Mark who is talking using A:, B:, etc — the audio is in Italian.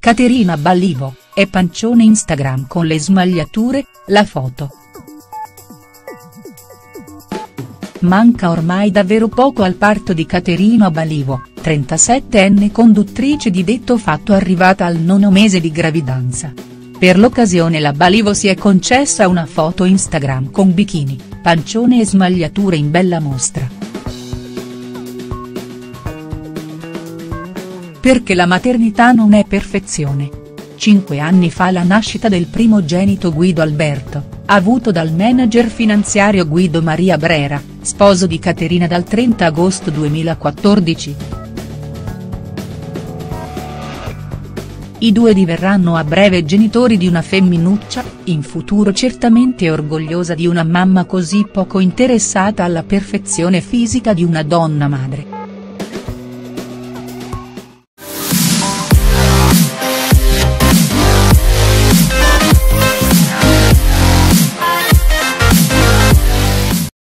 A: Caterina Ballivo, è pancione Instagram con le smagliature, la foto. Manca ormai davvero poco al parto di Caterina Ballivo, 37enne conduttrice di detto fatto arrivata al 9° mese di gravidanza. Per l'occasione la Ballivo si è concessa una foto Instagram con bikini, pancione e smagliature in bella mostra. Perché la maternità non è perfezione. 5 anni fa la nascita del primogenito Guido Alberto, avuto dal manager finanziario Guido Maria Brera, sposo di Caterina dal 30 agosto 2014. I due diverranno a breve genitori di una femminuccia, in futuro certamente orgogliosa di una mamma così poco interessata alla perfezione fisica di una donna madre.